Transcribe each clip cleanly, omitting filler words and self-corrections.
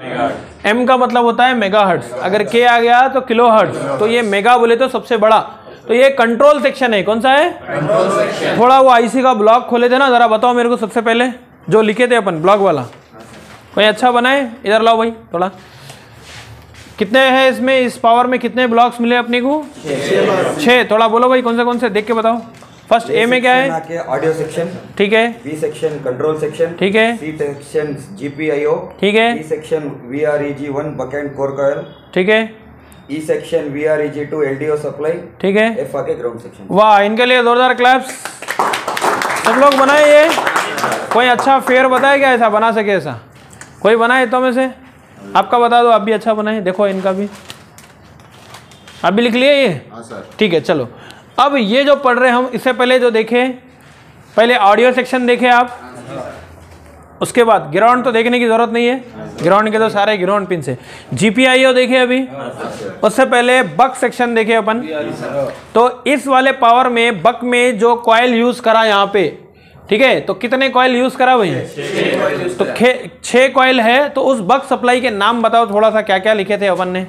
M का मतलब होता है मेगाहर्ट्ज, अगर K आ गया तो किलोहर्ट्ज, तो ये मेगा बोले तो सबसे बड़ा, तो ये कंट्रोल सेक्शन है। कौन सा है? Control section. थोड़ा वो आईसी का ब्लॉक खोले थे ना, जरा बताओ मेरे को सबसे पहले जो लिखे थे अपन ब्लॉक वाला, कोई अच्छा बनाए? इधर लाओ भाई थोड़ा। कितने हैं इसमें, इस पावर में कितने ब्लॉक्स मिले अपने को? 6। थोड़ा बोलो भाई कौन से देख के बताओ। फर्स्ट ए में क्या है? ऑडियो सेक्शन, ठीक है। बी सेक्शन कंट्रोल सेक्शन, ठीक है। सी सेक्शन जीपीआईओ, ठीक है। D section VREG1 buck and core coil, ठीक है। E section VREG2 LDO supply, ठीक है। एफ आके ग्राउंड सेक्शन। वाह, इनके लिए जोरदार क्लैप्स। सब लोग बनाए ये? कोई अच्छा फेयर बताए क्या ऐसा बना सके? ऐसा कोई बनाए तो में से? आपका बता दो, आप भी अच्छा बनाए। देखो इनका भी, आप भी लिख लिए ये? हाँ सर। ठीक है, चलो अब ये जो पढ़ रहे हैं हम, इससे पहले जो देखे, पहले ऑडियो सेक्शन देखे आप, उसके बाद ग्राउंड तो देखने की जरूरत नहीं है, ग्राउंड के तो सारे ग्राउंड पिन से। GPIO देखे अभी, उससे पहले बक सेक्शन देखे अपन। तो इस वाले पावर में बक में जो कॉइल यूज करा यहाँ पे, ठीक है, तो कितने कॉइल यूज करा भाई? 6 तो 6 कॉइल है। तो उस बक सप्लाई के नाम बताओ थोड़ा सा, क्या क्या लिखे थे अपन ने?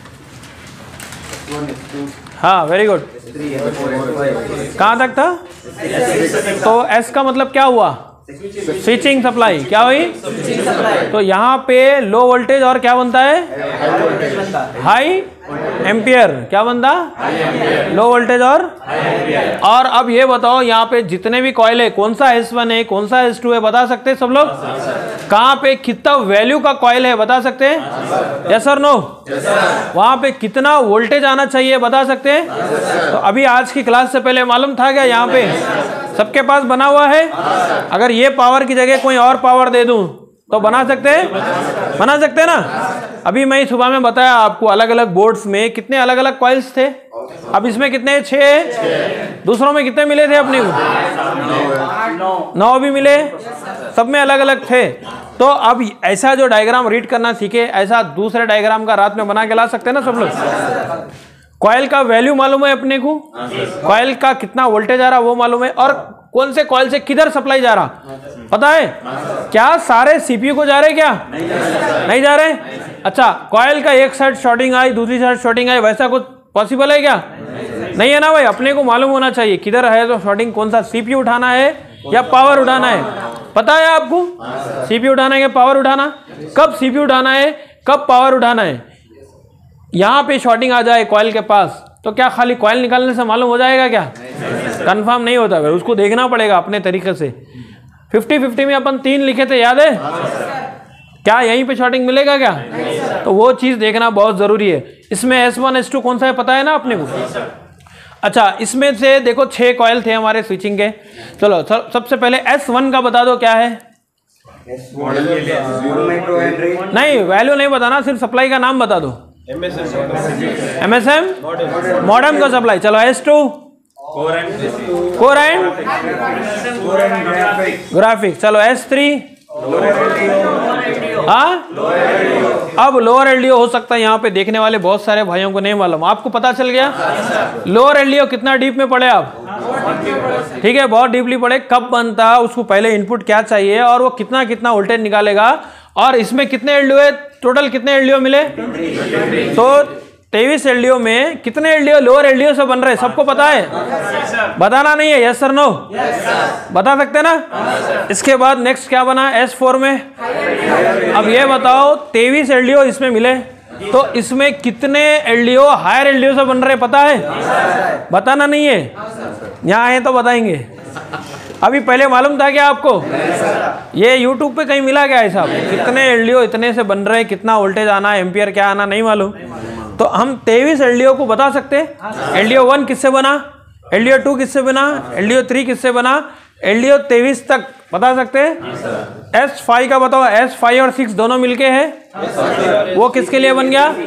हाँ वेरी गुड। कहाँ तक था? तो एस का मतलब क्या हुआ? Switching supply. क्या हुई? तो यहाँ पे लो वोल्टेज और क्या बनता है? High ampere. क्या बनता? लो वोल्टेज और अब ये बताओ यहाँ पे जितने भी कॉइल है, कौन सा S1 है, कौन सा S2 है, बता सकते हैं सब लोग? कहाँ पे कितना वैल्यू का कॉइल है, बता सकते हैं? यस और नो? वहाँ पे कितना वोल्टेज आना चाहिए, बता सकते हैं? तो अभी आज की क्लास से पहले मालूम था क्या? यहाँ पे सबके पास बना हुआ है। अगर ये पावर की जगह कोई और पावर दे दूं तो बना सकते हैं? बना सकते हैं ना? अभी मैं सुबह में बताया आपको, अलग अलग बोर्ड्स में कितने अलग अलग कॉइल्स थे। अब इसमें कितने? 6। दूसरों में कितने मिले थे अपने को? 9 भी मिले, सब में अलग अलग थे। तो अब ऐसा जो डायग्राम रीड करना सीखे, ऐसा दूसरे डायग्राम का रात में बना के ला सकते हैं ना सब लोग। कॉइल का वैल्यू मालूम है अपने को, कॉइल का कितना वोल्टेज आ रहा वो मालूम है, और कौन से कॉइल से किधर सप्लाई जा रहा पता है? क्या सारे सीपीयू को जा रहे? क्या नहीं जा रहे? अच्छा, कॉइल का एक साइड शॉर्टिंग आई, दूसरी साइड शॉर्टिंग आई, वैसा कुछ पॉसिबल है क्या? नहीं है ना भाई। अपने को मालूम होना चाहिए किधर है तो शॉर्टिंग, कौन सा सीपीयू उठाना है या पावर उठाना है, पता है आपको? सीपीयू उठाना है या पावर उठाना? कब सीपीयू उठाना है, कब पावर उठाना है? यहाँ पे शॉर्टिंग आ जाए कॉइल के पास तो क्या खाली कॉइल निकालने से मालूम हो जाएगा क्या? कंफर्म नहीं होता, फिर उसको देखना पड़ेगा अपने तरीके से। 50-50 में अपन 3 लिखे थे, याद है? क्या यहीं पे शॉर्टिंग मिलेगा क्या? तो वो चीज़ देखना बहुत ज़रूरी है। इसमें S1 S2 कौन सा है पता है ना अपने को? अच्छा, इसमें से देखो 6 कॉइल थे हमारे स्विचिंग के। चलो सबसे पहले S1 का बता दो क्या है? नहीं, वैल्यू नहीं बताना, सिर्फ सप्लाई का नाम बता दो। MSM मॉडेम का सप्लाई। चलो S2 कोर एंड ग्राफिक। चलो S3 अब लोअर एलडीओ हो सकता है। यहाँ पे देखने वाले बहुत सारे भाइयों को नहीं मालूम, आपको पता चल गया? लोअर एलडीओ कितना डीप में पढ़े आप? ठीक है, बहुत डीपली पढ़े। कब बनता है, उसको पहले इनपुट क्या चाहिए और वो कितना कितना वोल्टेज निकालेगा, और इसमें कितने एलडीओ है, टोटल कितने एलडीओ मिले? तो 23 एलडीओ में कितने एलडीओ लोअर एलडीओ से बन रहे हैं, सबको पता है? बताना नहीं है, यस सर नो? बता सकते ना? इसके बाद नेक्स्ट क्या बना S4 में? अब ये बताओ 23 एलडीओ इसमें मिले, तो इसमें कितने एलडीओ हायर एलडीओ से बन रहे पता है? बताना नहीं है, यहाँ है तो बताएंगे। अभी पहले मालूम था क्या आपको? ये YouTube पे कहीं मिला क्या ऐसा? कितने एलडीओ इतने से बन रहे हैं, कितना वोल्टेज आना है, एम्पियर क्या आना, नहीं मालूम। तो हम 23 एलडीओ को बता सकते हैं। एलडीओ 1 किससे बना, एलडीओ 2 किससे बना, एलडीओ 3 किससे बना, एलडीओ 23 तक बता सकते हैं। S5 का बताओ, S5 और 6 दोनों मिलके है, वो किसके लिए बन गया?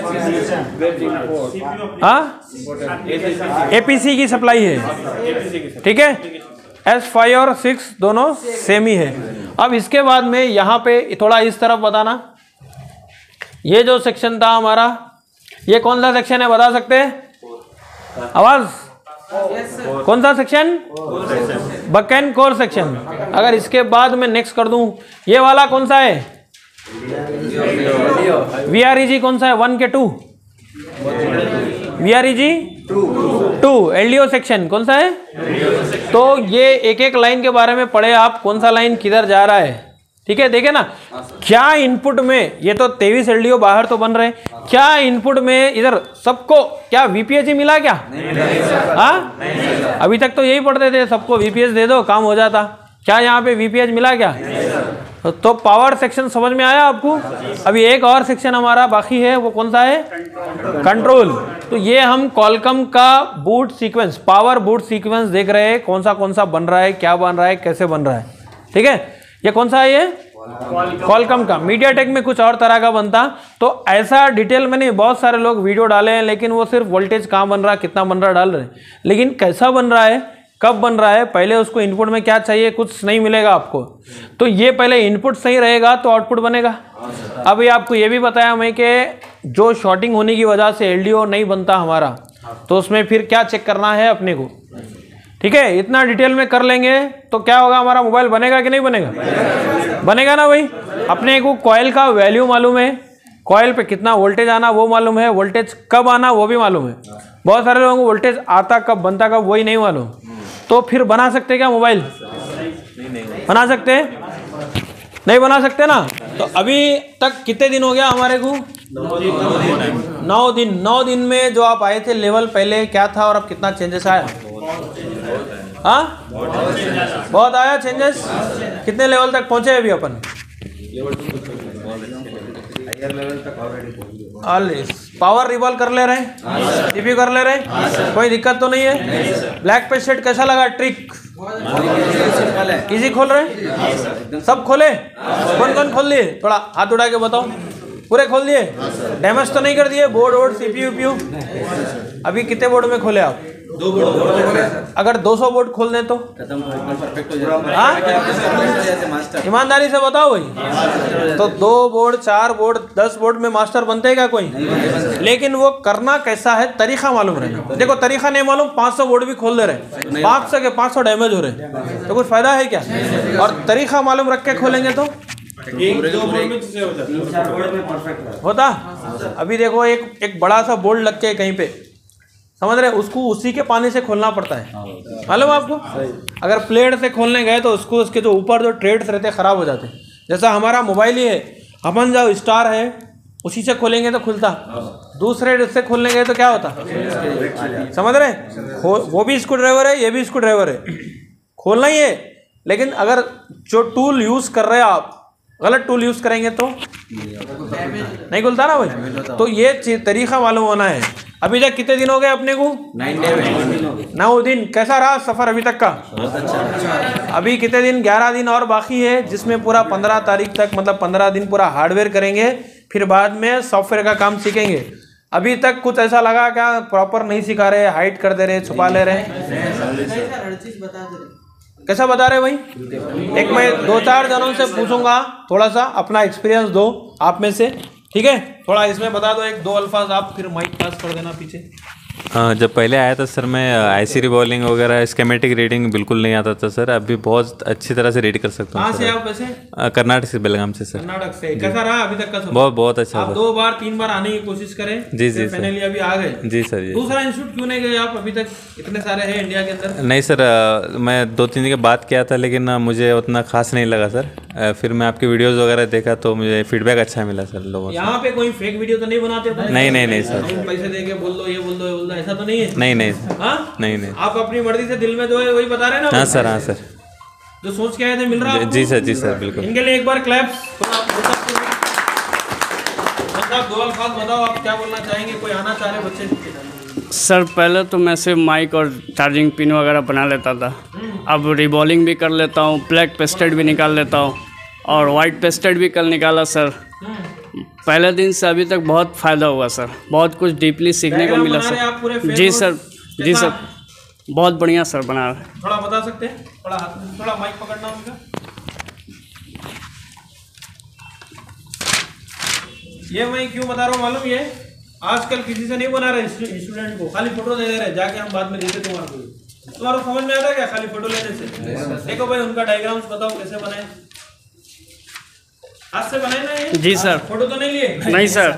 हाँ, APC की सप्लाई है, ठीक है। S5 और 6 दोनों सेम ही है। अब इसके बाद में यहाँ पे थोड़ा इस तरफ बताना, ये जो सेक्शन था हमारा, ये कौन सा सेक्शन है बता सकते हैं? आवाज, कौन सा section? Buck and core section. अगर इसके बाद में नेक्स्ट कर दूं, ये वाला कौन सा है? VREG कौन सा है, 1 के 2? VREG 2। LDO सेक्शन कौन सा है? तो ये एक एक लाइन के बारे में पढ़े आप, कौन सा लाइन किधर जा रहा है, ठीक है। देखे ना क्या इनपुट में, ये तो 23 LDO बाहर तो बन रहे हैं, क्या इनपुट में इधर सबको क्या VPH मिला क्या? हाँ, अभी तक तो यही पढ़ते थे सबको VPH दे दो काम हो जाता, क्या यहाँ पे VPH मिला क्या? तो पावर सेक्शन समझ में आया आपको। अभी एक और सेक्शन हमारा बाकी है, वो कौन सा है? कंट्रोल। तो ये हम कॉलकम का boot sequence, power boot sequence देख रहे हैं, कौन सा बन रहा है, क्या बन रहा है, कैसे बन रहा है, ठीक है। ये कौन सा है? ये कॉलकम का। मीडियाटेक में कुछ और तरह का बनता, तो ऐसा डिटेल में नहीं, बहुत सारे लोग वीडियो डाले हैं लेकिन वो सिर्फ वोल्टेज कहाँ बन रहा है, कितना बन रहा है डाल रहे हैं, लेकिन कैसा बन रहा है, कब बन रहा है, पहले उसको इनपुट में क्या चाहिए, कुछ नहीं मिलेगा आपको। तो ये पहले इनपुट सही रहेगा तो आउटपुट बनेगा। अभी आपको ये भी बताया मैं कि जो शॉर्टिंग होने की वजह से LDO नहीं बनता हमारा, तो उसमें फिर क्या चेक करना है अपने को, ठीक है। इतना डिटेल में कर लेंगे तो क्या होगा, हमारा मोबाइल बनेगा कि नहीं बनेगा? बनेगा ना भाई। अपने को कॉइल का वैल्यू मालूम है, कॉइल पे कितना वोल्टेज आना वो मालूम है, वोल्टेज कब आना वो भी मालूम है। बहुत सारे लोगों को वोल्टेज आता कब, बनता कब, वही नहीं मालूम। तो फिर बना सकते क्या मोबाइल? बना सकते? नहीं बना सकते ना। तो अभी तक कितने दिन हो गया हमारे को? 9 दिन। 9 दिन में जो आप आए थे लेवल पहले क्या था और अब कितना चेंजेस आया? हाँ, बहुत आया चेंजेस। कितने लेवल तक पहुंचे अभी अपन? पावर रिवॉल्व कर ले रहे हैं, CPU कर ले रहे हैं, कोई दिक्कत तो नहीं है। ब्लैक पे सेट कैसा लगा? ट्रिक इजी खोल रहे हैं, सब खोले? कौन कौन खोल दिए? थोड़ा हाथ उठा के बताओ। पूरे खोल दिए? डैमेज तो नहीं कर दिए? बोर्ड वोर्ड CPU? अभी कितने बोर्ड में खोले आप? 2 बोर्ड। अगर 200 बोर्ड खोल दें तो ईमानदारी से बताओ भाई। तो 2 बोर्ड, 4 बोर्ड, 10 बोर्ड में मास्टर बनते क्या कोई? लेकिन वो करना कैसा है, तरीका मालूम रहे। देखो तरीका नहीं मालूम, 500 बोर्ड भी खोल दे रहे, 500 के 500 डैमेज हो रहे, तो कुछ फायदा है क्या? और तरीका मालूम रख के खोलेंगे तो होता। अभी देखो एक बड़ा सा बोर्ड लग के कहीं पे, समझ रहे, उसको उसी के पानी से खोलना पड़ता है, मालूम आपको। अगर प्लेट से खोलने गए तो उसको, उसके जो ऊपर जो ट्रेड्स रहते हैं खराब हो जाते हैं। जैसा हमारा मोबाइल ही है, अपन जो स्टार है उसी से खोलेंगे तो खुलता, दूसरे से खोलने गए तो क्या होता, समझ रहे। वो भी स्क्रू ड्राइवर है, ये भी स्क्रू ड्राइवर है, खोलना ही है। लेकिन अगर जो टूल यूज कर रहे हैं आप गलत टूल यूज करेंगे तो नहीं खुलता ना भाई। तो ये तरीका मालूम होना है। अभी तक कितने दिन हो गए अपने को? 9 दिन। कैसा रहा सफर अभी तक का? अभी कितने दिन? 11 दिन और बाकी है, जिसमें पूरा 15 तारीख तक, मतलब 15 दिन पूरा हार्डवेयर करेंगे, फिर बाद में सॉफ्टवेयर का काम सीखेंगे। अभी तक कुछ ऐसा लगा क्या प्रॉपर नहीं सिखा रहे, हाइड कर दे रहे, छुपा ले रहे? कैसा बता रहे भाई? एक मैं 2-4 जनों से पूछूंगा, थोड़ा सा अपना एक्सपीरियंस दो आप में से, ठीक है। थोड़ा इसमें बता दो 1-2 अल्फाज आप, फिर माइक पास कर देना पीछे। जब पहले आया था सर, मैं IC रिवॉल्विंग वगैरह स्कीमेटिक रीडिंग बिल्कुल नहीं आता था सर। अभी बहुत अच्छी तरह से रीड कर सकता हूँ। कहाँ से आप वैसे? कर्नाटक से, बेलगाम से सर। कर्नाटक से। कैसा रहा अभी तक का सफर? बहुत अच्छा। आप 2-3 बार आने की कोशिश करें। जी जी सर। फाइनली अभी आ गए। जी सर। जी। दूसरा इंस्टीट्यूट क्यों नहीं गए आप? अभी तक इतने सारे हैं इंडिया के अंदर। नहीं सर, मैं 2-3 दिन के बाद किया था, लेकिन मुझे उतना खास नहीं लगा सर। फिर मैं आपके वीडियोस वगैरह देखा तो मुझे फीडबैक अच्छा मिला सर लोगों से। यहाँ पे कोई फेक वीडियो तो नहीं बनाते? नहीं सर। पैसे दे के बोल दो, ये बोल दो, ऐसा तो नहीं है? नहीं। हाँ? नहीं। आप अपनी मर्जी से दिल में जो है वही बता रहे हैं ना? हाँ सर। जो सोच के आए थे मिल रहा है? जी सर बिल्कुल। इनके लिए एक बार क्लैप्स। दो अल्फाज बताओ, आप क्या बोलना चाहेंगे? कोई आना चाह रहे बच्चे? सर पहले तो मैं सिर्फ माइक और चार्जिंग पिन वगैरह बना लेता था, अब रिबॉलिंग भी कर लेता हूँ, ब्लैक पेस्टेड भी निकाल लेता हूँ और वाइट पेस्टेड भी कल निकाला सर। पहले दिन से अभी तक बहुत फ़ायदा हुआ सर, बहुत कुछ डीपली सीखने को मिला सर। जी सर, बहुत बढ़िया सर बना रहे हैं। थोड़ा बता सकते हैं? थोड़ा माइक पकड़ना उनका। ये मैं क्यों बता रहा हूँ मालूम? ये आजकल किसी से नहीं बना रहे स्टूडेंट को, खाली फोटो दे रहे, जाके हम बाद में देते तुम्हारा समझ में आता है क्या खाली फोटो लेने से? देखो भाई उनका डायग्राम्स बताओ कैसे बनाए। हाथ से बनाए ना ये? जी सर। फोटो तो नहीं लिए? नहीं सर।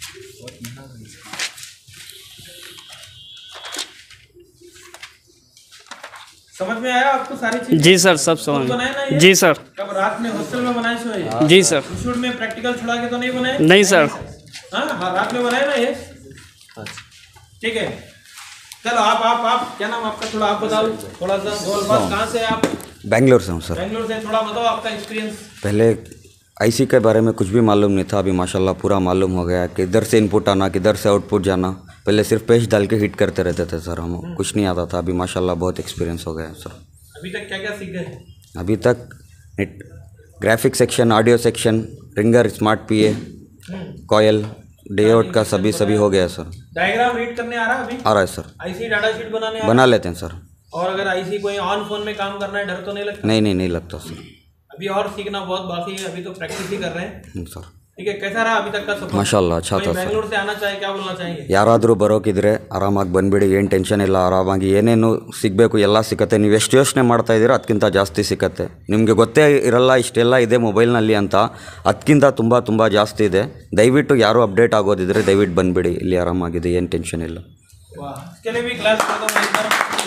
समझ में आया आपको सारी चीज? जी सर, सब खुद बनाए ना समझ। ये? जी सर। कब रात में हॉस्टल में बनाए सो ये? जी सर। इंस्टीट्यूट में प्रैक्टिकल छुड़ा के तो नहीं बनाए? नहीं सर। हाँ, रात में बनाए ना ये? ठीक है, चलो आप क्या नाम आपका, थोड़ा आप बताओ, थोड़ा सा दो अल्फाज। कहाँ से आप? बेंगलोर से हूँ सर। बेंगलोर से, थोड़ा बताओ आपका एक्सपीरियंस। पहले आईसी के बारे में कुछ भी मालूम नहीं था, अभी माशाल्लाह पूरा मालूम हो गया कि इधर से इनपुट आना, किधर से आउटपुट जाना। पहले सिर्फ पेज डाल के हिट करते रहते थे सर हम, कुछ नहीं आता था। अभी माशाल्लाह बहुत एक्सपीरियंस हो गया है सर। अभी तक क्या क्या सीख गए? अभी तक graphic section, audio section, ringer, smart PA, coil, layout का सभी हो गया सर। डायग्राम रीड करने आ रहा है अभी? आ रहा है सर। आईसी डाटा शीट बनाने आ रहा बना लेते हैं सर। है? और अगर आईसी कोई ऑन फोन में काम करना है, डर तो नहीं लगता? नहीं लगता सर। अभी और सीखना बहुत बाकी है, अभी तो प्रैक्टिस ही कर रहे हैं। सर ठीक है, कैसा रहा अभी तक का सफर? माशाल्लाह अच्छा था सर। बेंगलोर से आना चाहे क्या बोलना चाहेंगे? ಯಾರಾದರೂ ಬರೋಕಿದ್ರೆ ಆರಾಮಾಗಿ ಬಂದುಬಿಡಿ, ಏನು ಟೆನ್ಷನ್ ಇಲ್ಲ. ಆರಾಮಾಗಿ ಏನೇನು ಸಿಗಬೇಕು ಎಲ್ಲ ಸಿಕ್ಕತ್ತೆ. ನೀವು ಎಷ್ಟು ಯೋಚನೆ ಮಾಡ್ತಾ ಇದ್ದೀರೋ ಅದಕ್ಕಿಂತ ಜಾಸ್ತಿ ಸಿಕ್ಕತ್ತೆ. ನಿಮಗೆ ಗೊತ್ತೇ ಇರಲ್ಲ ಇಷ್ಟೆಲ್ಲ ಇದೆ ಮೊಬೈಲ್ನಲ್ಲಿ ಅಂತ, ಅದಕ್ಕಿಂತ ತುಂಬ ಜಾಸ್ತಿ ಇದೆ. ದಯವಿಟ್ಟು ಯಾರು ಅಪ್ಡೇಟ್ ಆಗೋದಿದ್ರೆ ದಯವಿಟ್ಟು ಬಂದುಬಿಡಿ, ಇಲ್ಲಿ ಆರಾಮಾಗಿದೆ, ಏನು ಟೆನ್ಷನ್ ಇಲ್ಲ. वाह, इसके लिए भी क्लास कर दो मैं एक बार।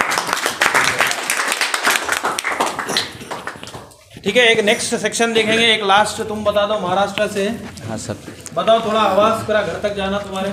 ठीक है, एक नेक्स्ट सेक्शन देखेंगे, एक लास्ट तुम बता दो, महाराष्ट्र से। हाँ सर। बताओ थोड़ा, आवाज़ पूरा घर तक जाना तुम्हारे,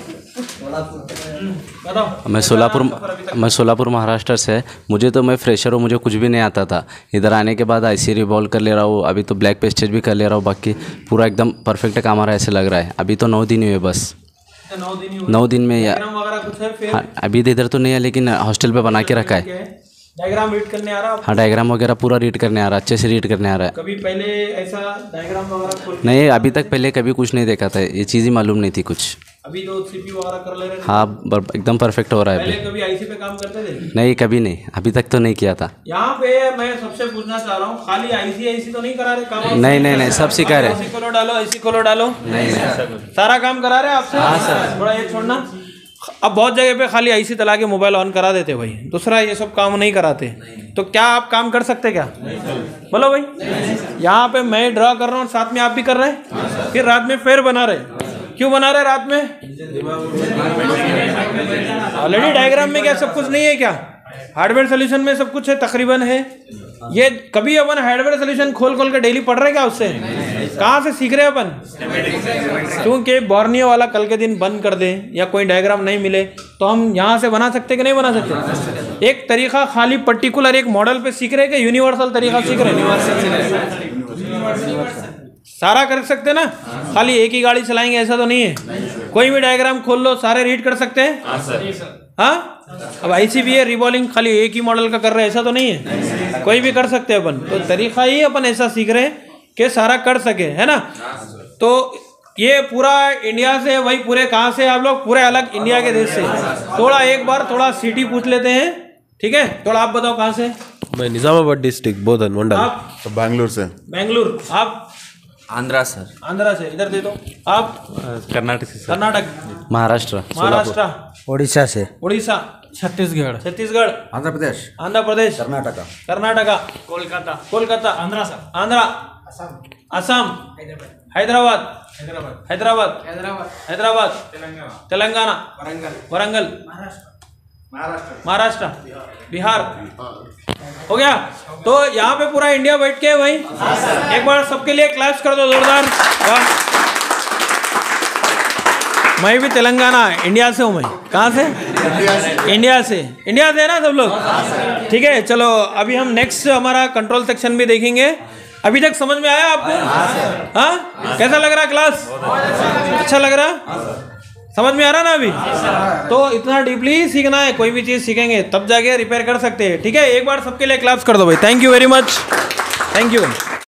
बताओ। मैं सोलापुर महाराष्ट्र से। मुझे तो, मैं फ्रेशर हूँ, मुझे कुछ भी नहीं आता था। इधर आने के बाद आईसी रिवॉल्व कर ले रहा हूँ, अभी तो ब्लैक पेस्टेज भी कर ले रहा हूँ। बाकी पूरा एकदम परफेक्ट काम आ रहा है ऐसे लग रहा है। अभी तो 9 दिन हुए बस। 9 दिन में या कुछ है फिर? हाँ, अभी इधर तो नहीं है, लेकिन हॉस्टल पे बना के रखा है। डायग्राम रीड करने आ रहा है? हाँ, डायग्राम वगैरह पूरा रीड करने आ रहा है, अच्छे से रीड करने आ रहा है। कभी पहले ऐसा डायग्राम वगैरह खोल? नहीं, अभी तक पहले कभी कुछ नहीं देखा था, ये चीज़ ही मालूम नहीं थी कुछ। अभी तो सीपीयू वगैरह कर ले रहे हैं? हाँ, एकदम परफेक्ट हो रहा है पहले अभी। कभी आईसी पे काम करते थे? नहीं, कभी नहीं, अभी तक तो नहीं किया था। यहाँ पे मैं सबसे पूछना चाह रहा हूँ, खाली आईसी तो नहीं करा रहे काम? नहीं, सब सिखा रहे। ऐसी खोलो डालो, ऐसी खोलो डालो, नहीं सारा काम करा रहे आपसे? हाँ सर। थोड़ा ये छोड़ना, अब बहुत जगह पे खाली आईसी तला के मोबाइल ऑन करा देते भाई, दूसरा ये सब काम नहीं कराते। तो क्या आप काम कर सकते क्या? बोलो भाई। यहाँ पे मैं ड्रा कर रहा हूँ, साथ में आप भी कर रहे हैं, फिर रात में फेर बना रहे। क्यों बना रहे रात में? ऑलरेडी डायग्राम में क्या सब कुछ नहीं है क्या? हार्डवेयर सोल्यूशन में सब कुछ है तकरीबन है। ये कभी अपन हार्डवेयर सोल्यूशन खोल के डेली पढ़ रहे क्या उससे? कहाँ से सीख रहे अपन? क्योंकि बोर्नियो वाला कल के दिन बंद कर दे या कोई डायग्राम नहीं मिले तो हम यहाँ से बना सकते कि नहीं बना सकते? एक तरीका खाली पर्टिकुलर एक मॉडल पे सीख रहे कि यूनिवर्सल तरीका सीख रहे? सारा कर सकते ना, खाली एक ही गाड़ी चलाएंगे ऐसा तो नहीं है। कोई भी डायग्राम खोल लो, सारे रीड कर सकते हैं। हाँ, अब आईसी भी है रिवॉल्विंग, खाली एक ही मॉडल का कर रहे हैं ऐसा तो नहीं है, कोई भी कर सकते हैं अपन। तो तरीका ही अपन ऐसा सीख रहे हैं कि सारा कर सके, है ना। तो ये पूरा इंडिया से, वही पूरे कहाँ से आप लोग? पूरे अलग इंडिया के देश से। थोड़ा एक बार थोड़ा सिटी पूछ लेते हैं, ठीक है? थोड़ा आप बताओ कहाँ से? मैं निजामाबाद डिस्ट्रिक्ट बोधन मंडल। आप? बैंगलोर से। बेंगलुरु। आप? आंध्रा सर। आंध्रा से, इधर दे दो। आप? कर्नाटक से सर। कर्नाटक। महाराष्ट्र। महाराष्ट्र। ओडिशा से। उड़ीसा। छत्तीसगढ़। छत्तीसगढ़। आंध्र प्रदेश। आंध्र प्रदेश। कर्नाटका। कर्नाटका। कोलकाता। आंध्रा। असम। हैदराबाद। तेलंगाना। वरंगल। महाराष्ट्र। बिहार। हो गया। तो यहाँ पे पूरा इंडिया बैठ के भाई एक बार सबके लिए क्लैप्स कर दो जोरदार। वाह, मैं भी तेलंगाना, इंडिया से हूँ। मैं कहाँ से? इंडिया से ना सब लोग? ठीक है, चलो अभी हम नेक्स्ट हमारा कंट्रोल सेक्शन भी देखेंगे। अभी तक समझ में आया आपको? हाँ, कैसा लग रहा क्लास? अच्छा लग रहा? समझ में आ रहा ना अभी? तो इतना डीपली सीखना है, कोई भी चीज़ सीखेंगे तब जाके रिपेयर कर सकते हैं। ठीक है, एक बार सबके लिए क्लैप्स कर दो भाई। Thank you very much, thank you.